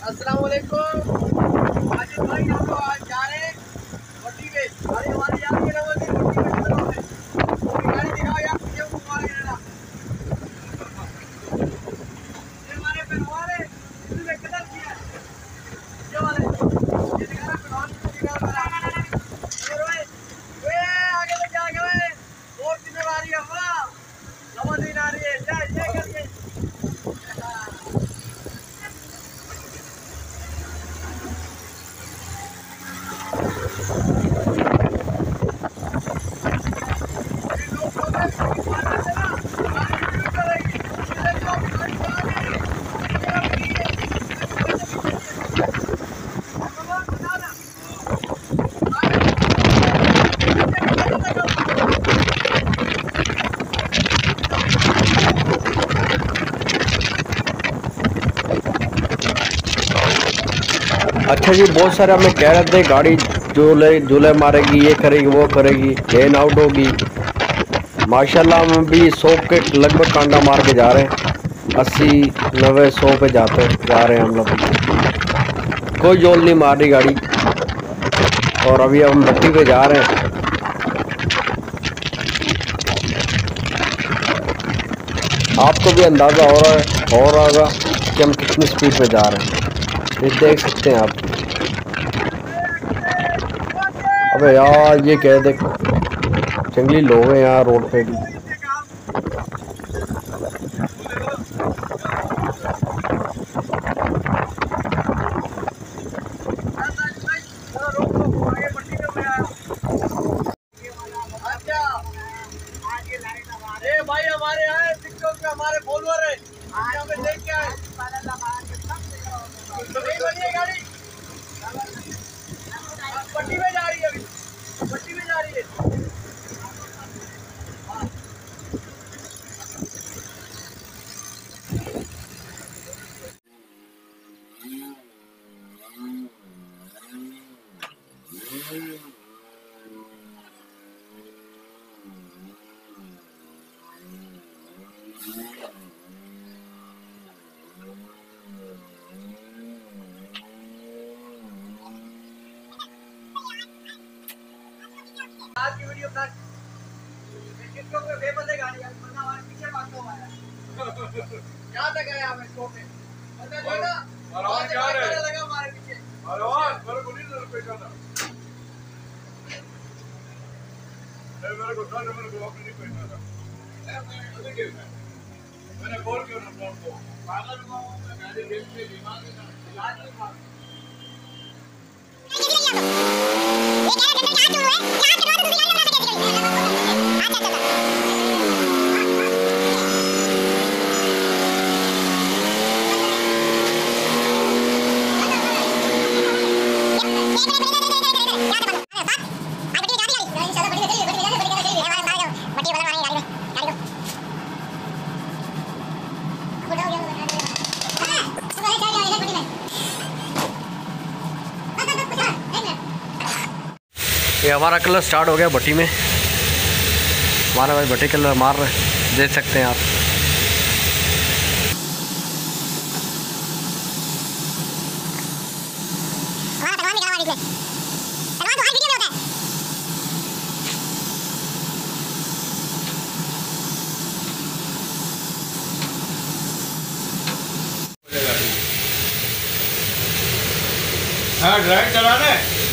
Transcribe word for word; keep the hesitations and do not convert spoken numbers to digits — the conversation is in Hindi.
अस्सलाम वालेकुम। आज भाई हम लोग आज जा रहे हैं भट्टी पे। गाड़ी हमारी यार के रहो थी भट्टी पे चलो है। गाड़ी दिखाओ यार मुझे वो मार के ना। ये हमारे पेनवाले इसने कलर किया है। ये वाले ये दिखा रहा पेनवाल को दिखा रहा है। अरे भाई वे आगे ले जा गए। बहुत जिम्मेदारी है वाह। लमोजीन आ रही है जा ये करके। अच्छा जी, बहुत सारे हमें कह रहे थे गाड़ी झूले झूले मारेगी, ये करेगी वो करेगी, लेन आउट होगी। माशाल्लाह हम भी सौ के लगभग कांडा मार के जा रहे हैं। अस्सी नब्बे सौ पे जाते जा रहे हैं हम लोग। कोई जोल नहीं मार रही गाड़ी। और अभी हम भट्टी पे जा रहे हैं। आपको भी अंदाज़ा हो रहा है हो रहा होगा कि हम कितनी स्पीड पे जा रहे हैं। ये देख सकते हैं आप। अबे यार ये कह दे, जंगली लोग हैं यहाँ रोड पे भी। ये भाई हमारे यहाँ टिकटॉक पे हमारे फॉलोअर है। यहाँ पे देख के आए। गाड़ी पट्टी में जा रही है, अभी पट्टी में जा रही है। आज की वीडियो का टिकटॉक पे फेमस है गाड़ी, वरना हमारे पीछे भागता हुआ है। क्या तक है आप इसको पे पता नहीं ना। और क्या है लगा हमारे पीछे। अरे वाह मेरे को नहीं जरूरत पहचाना। ए मेरे को जाने मेरे को अपने नहीं पहचाना। मैंने कॉल किया ना फोन को। पागल हुआ हूं मैं, गाड़ी देख के दिमाग में इलाज नहीं मार। ये हमारा कलर स्टार्ट हो गया भट्टी में। हमारा भाई भट्टी कलर मार रहे हैं, देख सकते हैं आप। हाँ ड्राइव चलाना है।